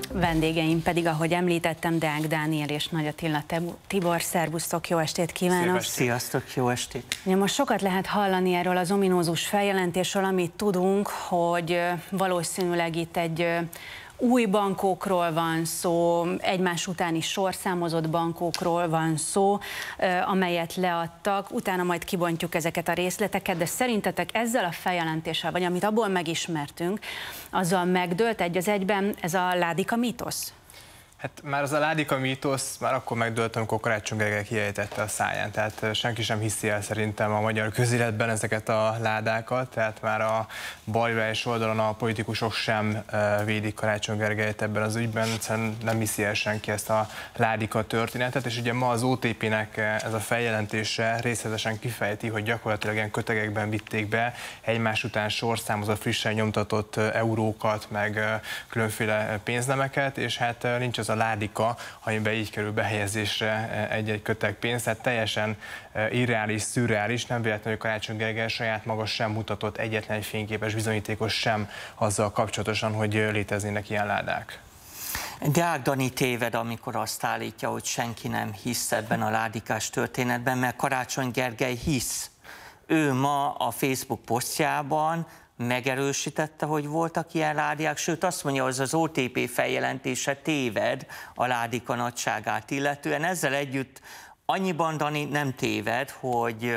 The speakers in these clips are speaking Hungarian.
Vendégeim pedig, ahogy említettem, Deák Dániel és Nagy Attila Tibor. Szervusztok, jó estét kívánok! Sziasztok, jó estét! Most sokat lehet hallani erről az ominózus feljelentésről, amit tudunk, hogy valószínűleg itt egy új bankokról van szó, egymás utáni sorszámozott bankokról van szó, amelyet leadtak, utána majd kibontjuk ezeket a részleteket, de szerintetek ezzel a feljelentéssel, vagy amit abból megismertünk, azzal megdőlt egy az egyben ez a Ládika mítosz? Hát már az a Ládika mítosz már akkor megdőlt, amikor Karácsony Gergely kiejtette a száján. Tehát senki sem hiszi el szerintem a magyar közéletben ezeket a ládákat, tehát már a balra és oldalon a politikusok sem védik Karácsony Gergelyt ebben az ügyben, egyszerűen nem hiszi el senki ezt a Ládika történetet, és ugye ma az OTP-nek ez a feljelentése részletesen kifejti, hogy gyakorlatilag ilyen kötegekben vitték be egymás után sorszámozott, frissen nyomtatott eurókat, meg különféle pénznemeket, és hát nincs az a ládika, amiben így kerül behelyezésre egy-egy köteg pénz, tehát teljesen irreális, szürreális, nem véletlenül Karácsony Gergely saját maga sem mutatott egyetlen egy fényképes bizonyítékos sem azzal kapcsolatosan, hogy léteznének ilyen ládák. Deák Dani téved, amikor azt állítja, hogy senki nem hisz ebben a ládikás történetben, mert Karácsony Gergely hisz. Ő ma a Facebook posztjában megerősítette, hogy voltak ilyen ládikák, sőt azt mondja, hogy az OTP feljelentése téved a ládika nagyságát illetően. Ezzel együtt annyiban, Dani, nem téved, hogy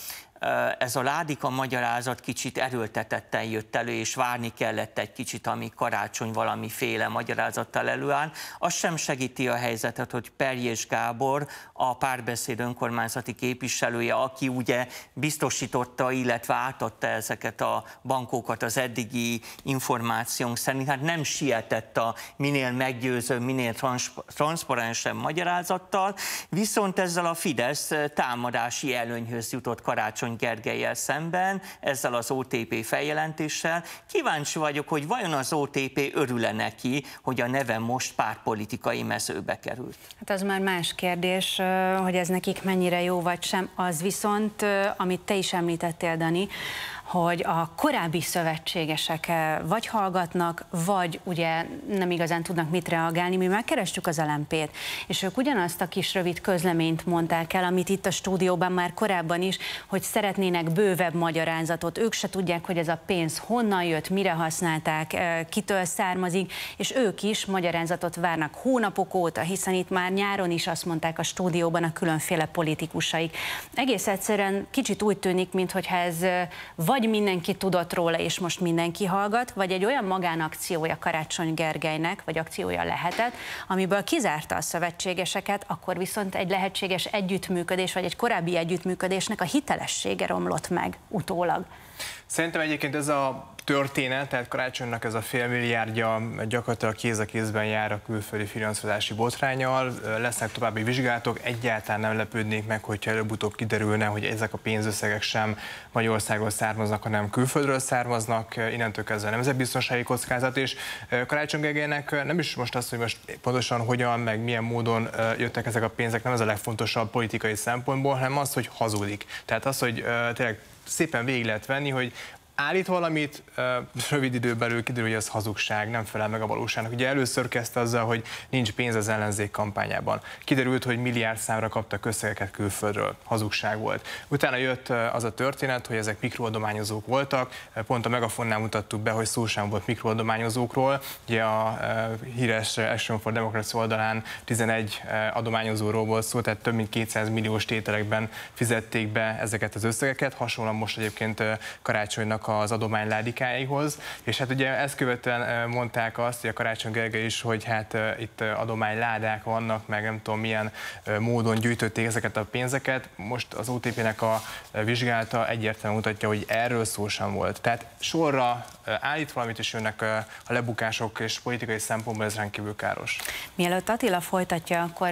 ez a ládika magyarázat kicsit erőltetetten jött elő, és várni kellett egy kicsit, amíg Karácsony valamiféle magyarázattal előáll. Az sem segíti a helyzetet, hogy Perjés Gábor, a Párbeszéd önkormányzati képviselője, aki ugye biztosította, illetve átadta ezeket a bankokat az eddigi információnk szerint, hát nem sietett a minél meggyőzőbb, minél transzparensebb magyarázattal, viszont ezzel a Fidesz támadási előnyhöz jutott Karácsony Gergellyel szemben, ezzel az OTP feljelentéssel. Kíváncsi vagyok, hogy vajon az OTP örül-e neki, hogy a neve most pártpolitikai mezőbe került. Hát az már más kérdés, hogy ez nekik mennyire jó vagy sem. Az viszont, amit te is említettél, Dani, hogy a korábbi szövetségesek vagy hallgatnak, vagy ugye nem igazán tudnak mit reagálni. Mi megkerestük az LMP-t, és ők ugyanazt a kis rövid közleményt mondták el, amit itt a stúdióban már korábban is, hogy szeretnének bővebb magyarázatot. Ők se tudják, hogy ez a pénz honnan jött, mire használták, kitől származik, és ők is magyarázatot várnak hónapok óta, hiszen itt már nyáron is azt mondták a stúdióban a különféle politikusaik. Egész egyszerűen kicsit úgy tűnik, mintha ez vagy mindenki tudott róla, és most mindenki hallgat, vagy egy olyan magánakciója Karácsony Gergelynek, vagy akciója lehetett, amiből kizárta a szövetségeseket, akkor viszont egy lehetséges együttműködés, vagy egy korábbi együttműködésnek a hitelessége romlott meg utólag. Szerintem egyébként ez a történet, tehát Karácsonynak ez a $5 milliárdja gyakorlatilag kéz a kézben jár a külföldi finanszírozási botránnyal. Lesznek további vizsgálatok, egyáltalán nem lepődnék meg, hogyha előbb-utóbb kiderülne, hogy ezek a pénzösszegek sem Magyarországról származnak, hanem külföldről származnak, innentől kezdve nemzetbiztonsági kockázat, és Karácsony Gergelynek nem is most az, hogy most pontosan hogyan, meg milyen módon jöttek ezek a pénzek, nem ez a legfontosabb politikai szempontból, hanem az, hogy hazudik. Tehát az, hogy tényleg szépen végig lehet venni, hogy állít valamit, rövid időn belül kiderül, hogy ez hazugság, nem felel meg a valóságnak. Ugye először kezdte azzal, hogy nincs pénz az ellenzék kampányában. Kiderült, hogy milliárdszámra kaptak összegeket külföldről. Hazugság volt. Utána jött az a történet, hogy ezek mikroadományozók voltak. Pont a Megafonnál mutattuk be, hogy szó sem volt mikroadományozókról. Ugye a híres Action for Democracy oldalán 11 adományozóról volt szó, tehát több mint 200 milliós tételekben fizették be ezeket az összegeket. Hasonlóan most egyébként Karácsonynak az adomány ládikáihoz, és hát ugye ezt követően mondták azt, hogy a Karácsony Gergely is, hogy hát itt adományládák vannak, meg nem tudom milyen módon gyűjtötték ezeket a pénzeket. Most az OTP-nek a vizsgálata egyértelműen mutatja, hogy erről szó sem volt. Tehát sorra állít valamit, és jönnek a lebukások, és politikai szempontból ez rendkívül káros. Mielőtt Attila folytatja, akkor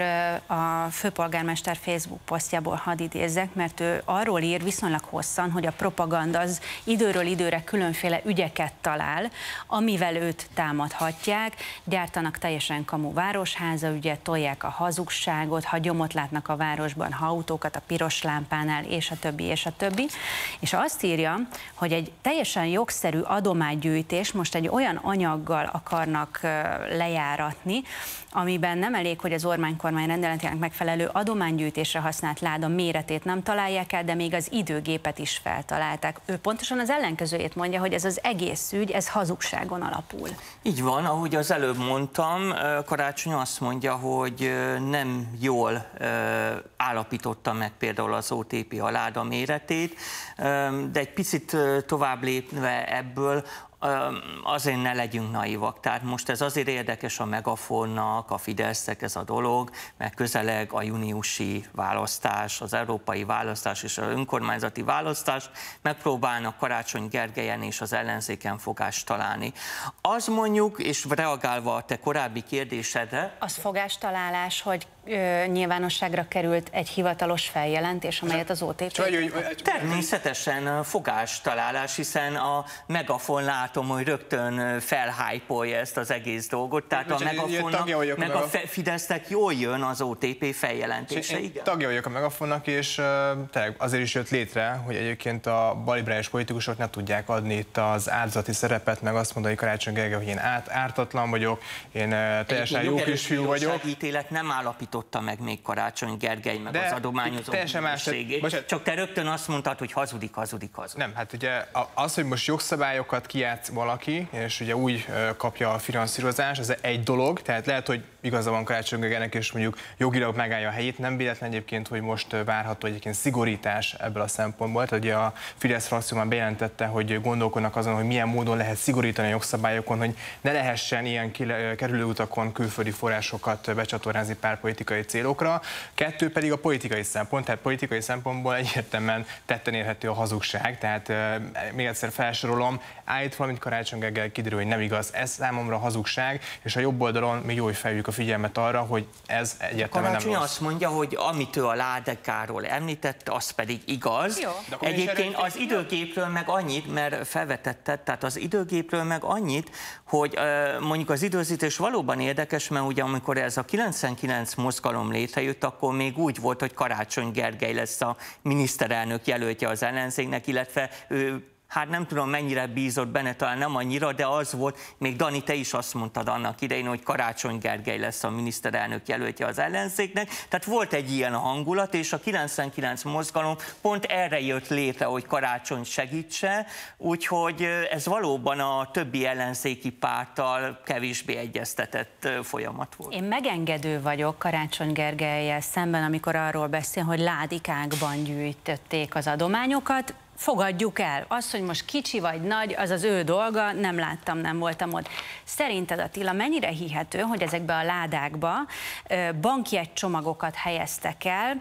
a főpolgármester Facebook posztjából hadd idézzek, mert ő arról ír viszonylag hosszan, hogy a propaganda az időről időről időre különféle ügyeket talál, amivel őt támadhatják, gyártanak teljesen kamu városháza ügyet, tolják a hazugságot, ha gyomot látnak a városban, ha autókat a piros lámpánál, és a többi, és a többi. És azt írja, hogy egy teljesen jogszerű adománygyűjtés most egy olyan anyaggal akarnak lejáratni, amiben nem elég, hogy az Orbán kormány rendeletének megfelelő adománygyűjtésre használt láda méretét nem találják el, de még az időgépet is feltalálták. Ő pontosan az ellenkezőjét mondja, hogy ez az egész ügy, ez hazugságon alapul. Így van, ahogy az előbb mondtam, Karácsony azt mondja, hogy nem jól állapította meg például az OTP a láda méretét, de egy picit tovább lépve ebből, azért ne legyünk naivak. Tehát most ez azért érdekes a Megafonnak, a Fidesznek ez a dolog, mert közeleg a júniusi választás, az európai választás és az önkormányzati választás, megpróbálnak Karácsony Gergelyen és az ellenzéken fogást találni. Az mondjuk, és reagálva a te korábbi kérdésedre... Az fogástalálás, hogy nyilvánosságra került egy hivatalos feljelentés, amelyet az OTP... Természetesen fogástalálás, hiszen a Megafon látom, hogy rögtön felhájpolja ezt az egész dolgot, tehát a Megafonnak, meg a Fidesznek jól jön az OTP feljelentése. Tagja vagyok a Megafonnak, és azért is jött létre, hogy egyébként a balliberális politikusok ne tudják adni itt az áldozati szerepet, meg azt mondani Karácsony Gergely, hogy én ártatlan vagyok, én teljesen jó kisfiú vagyok. A ítélet nem állapította meg még Karácsony Gergely, meg az adományozó bűnösségét. Csak te rögtön azt mondtad, hogy hazudik. Nem, hát ugye az, hogy most jogszabályokat kijátsz valaki, és ugye úgy kapja a finanszírozást, ez egy dolog, tehát lehet, hogy igaza van Karácsony Gergelynek, és mondjuk jogilag megállja a helyét, nem véletlen egyébként, hogy most várható egyébként szigorítás ebből a szempontból. Tehát ugye a Fidesz frakció már bejelentette, hogy gondolkodnak azon, hogy milyen módon lehet szigorítani a jogszabályokon, hogy ne lehessen ilyen kerülőutakon külföldi forrásokat becsatornázni pártpolitikai célokra. Kettő pedig a politikai szempont, tehát politikai szempontból egyértelműen tetten érhető a hazugság, tehát még egyszer felsorolom, állít valamit Karácsony Gergely, kiderül, hogy nem igaz, ez számomra hazugság, és a jobb oldalon még jó, hogy feljük a figyelmet arra, hogy ez egyértelműen nem rossz. Azt mondja, hogy amit ő a ládekáról említette, az pedig igaz. Jó. Egyébként az időgépről meg annyit, mert felvetetted, tehát az időgépről meg annyit, hogy mondjuk az időzítés valóban érdekes, mert ugye amikor ez a 99 mozgalom létrejött, akkor még úgy volt, hogy Karácsony Gergely lesz a miniszterelnök jelöltje az ellenzéknek, illetve ő, hát nem tudom mennyire bízott benne, talán nem annyira, de az volt, még Dani, te is azt mondtad annak idején, hogy Karácsony Gergely lesz a miniszterelnök jelöltje az ellenzéknek, tehát volt egy ilyen hangulat, és a 99 mozgalom pont erre jött létre, hogy Karácsony segítse, úgyhogy ez valóban a többi ellenzéki párttal kevésbé egyeztetett folyamat volt. Én megengedő vagyok Karácsony Gergellyel szemben, amikor arról beszél, hogy ládikákban gyűjtötték az adományokat. Fogadjuk el. Az, hogy most kicsi vagy nagy, az az ő dolga, nem láttam, nem voltam ott. Szerinted, Attila, mennyire hihető, hogy ezekbe a ládákba bankjegycsomagokat helyeztek el?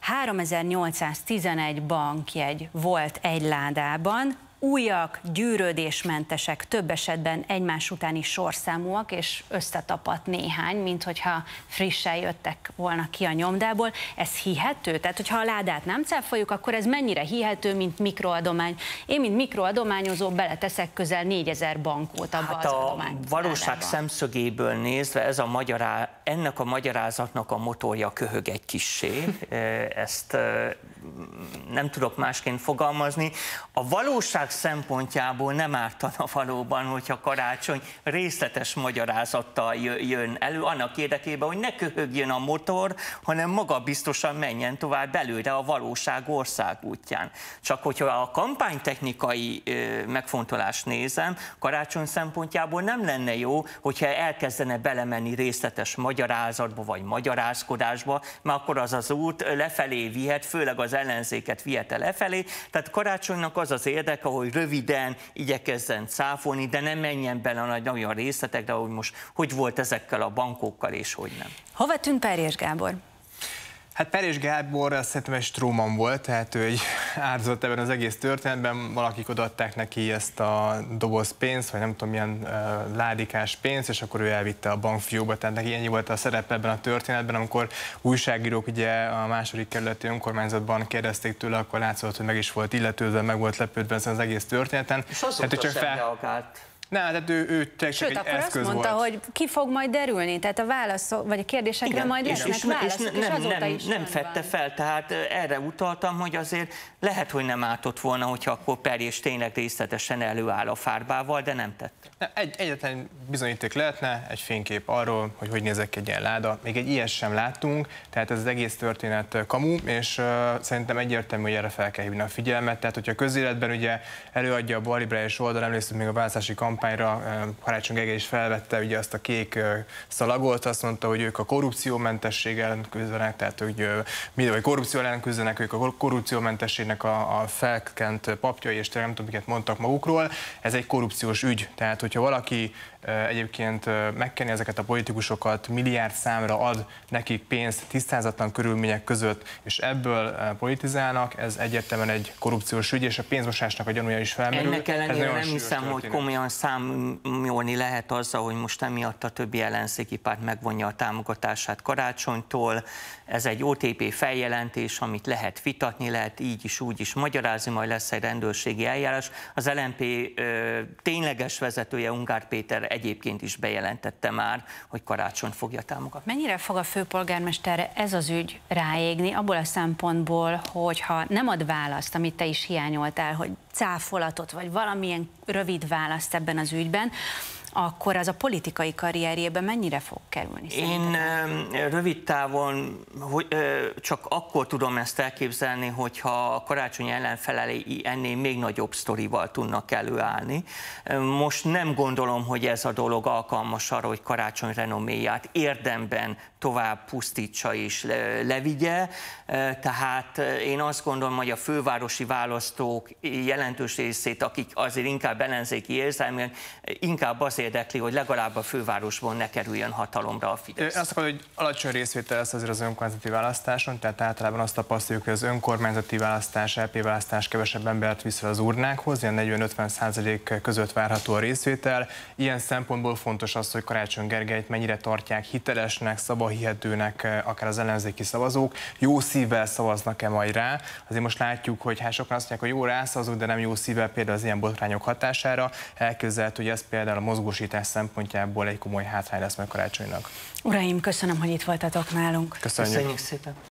3811 bankjegy volt egy ládában, újak, gyűrődésmentesek, több esetben egymás utáni sorszámúak, és összetapadt néhány, mint hogyha frissen jöttek volna ki a nyomdából. Ez hihető? Tehát, hogyha a ládát nem cáfoljuk, akkor ez mennyire hihető, mint mikroadomány? Én, mint mikroadományozó, beleteszek közel 4000 bankót abba az adományládába. A valóság szemszögéből nézve ennek a magyarázatnak a motorja köhög egy kissé. Ezt nem tudok másként fogalmazni. A valóság szempontjából nem ártana valóban, hogyha Karácsony részletes magyarázattal jön elő, annak érdekében, hogy ne köhögjön a motor, hanem magabiztosan menjen tovább előre a valóság országútján. Csak hogyha a kampánytechnikai megfontolást nézem, Karácsony szempontjából nem lenne jó, hogyha elkezdene belemenni részletes magyarázatba vagy magyarázkodásba, mert akkor az az út lefelé vihet, főleg az ellenzéket vihete lefelé. Tehát Karácsonynak az az érdeke, hogy röviden igyekezzen cáfolni, de nem menjen bele a nagyon részletekre, hogy most hogy volt ezekkel a bankokkal és hogy nem. Hova tűnt Perjes Gábor? Hát Perés Gábor azt szerintem egy stróman volt, tehát ő egy áldozat ebben az egész történetben, valakik odaadták neki ezt a doboz pénzt, vagy nem tudom milyen ládikás pénzt, és akkor ő elvitte a bankfiókba, tehát neki ennyi volt a szerep ebben a történetben, amikor újságírók ugye a második kerületi önkormányzatban kérdezték tőle, akkor látszott, hogy meg is volt illetődve, meg volt lepődve ezen az egész történeten. És azóta sem reagált. Tehát ő csak Sőt, egy akkor eszköz azt mondta, volt. hogy ki fog majd derülni, tehát a válaszok, vagy a kérdésekre igen, majd lesznek válaszok, és azóta is nem fedte fel, tehát erre utaltam, hogy azért lehet, hogy nem ártott volna, hogyha akkor Perés tényleg részletesen előáll a fárbával, de nem tette. Egyetlen bizonyíték lehetne, egy fénykép arról, hogy nézek egy ilyen láda. Még egy ilyet sem láttunk, tehát ez az egész történet kamu, és szerintem egyértelmű, hogy erre fel kell hívni a figyelmet. Tehát, hogyha a közéletben ugye előadja a balliberális oldal, emlékszünk még a választási kampányra, Karácsony Gergely is felvette ugye azt a kék szalagot, azt mondta, hogy ők a korrupciómentesség ellen küzdenek, tehát hogy korrupció ellen küzdenek, ők a korrupciómentességnek a felkent papjai, és nem tudom, miket mondtak magukról. Ez egy korrupciós ügy, tehát hogyha valaki egyébként megkenni ezeket a politikusokat, milliárd számra ad nekik pénzt tisztázatlan körülmények között, és ebből politizálnak, ez egyértelműen egy korrupciós ügy, és a pénzmosásnak a gyanúja is felmerül. Ennek ellenére nem hiszem, hogy komolyan számolni lehet azzal, hogy most emiatt a többi ellenzéki párt megvonja a támogatását Karácsonytól. Ez egy OTP feljelentés, amit lehet vitatni, lehet így is, úgy is magyarázni, majd lesz egy rendőrségi eljárás. Az LMP tényleges vezetője, Ungár Péter egyébként is bejelentette már, hogy Karácsonyt fogja támogatni. Mennyire fog a főpolgármesterre ez az ügy ráégni, abból a szempontból, hogyha nem ad választ, amit te is hiányoltál, hogy cáfolatot, vagy valamilyen rövid választ ebben az ügyben, akkor az a politikai karrierjében mennyire fog kerülni? Én rövid távon csak akkor tudom ezt elképzelni, hogyha a Karácsony ellenfelei ennél még nagyobb sztorival tudnak előállni. Most nem gondolom, hogy ez a dolog alkalmas arra, hogy Karácsony renoméját érdemben tovább pusztítsa és levigye. Tehát én azt gondolom, hogy a fővárosi választók jelentős részét, akik azért inkább ellenzéki érzelműen, inkább az érdekli, hogy legalább a fővárosban ne kerüljön hatalomra a Fidesz. Azt akarom, hogy alacsony részvétel lesz azért az önkormányzati választáson, tehát általában azt tapasztaljuk, hogy az önkormányzati választás, LP választás kevesebb embert visz az urnákhoz, ilyen 40-50% között várható a részvétel. Ilyen szempontból fontos az, hogy Karácsony Gergelyt mennyire tartják hitelesnek, szavahihetőnek akár az ellenzéki szavazók, jó szívvel szavaznak-e majd rá. Azért most látjuk, hogy sokan azt mondják, hogy jó, rászavazunk, de nem jó szívvel, például az ilyen botrányok hatására. Elképzelhető, hogy ez például a mozgósítás szempontjából egy komoly hátrány lesz meg Karácsonynak. Uraim, köszönöm, hogy itt voltatok nálunk. Köszönjük szépen.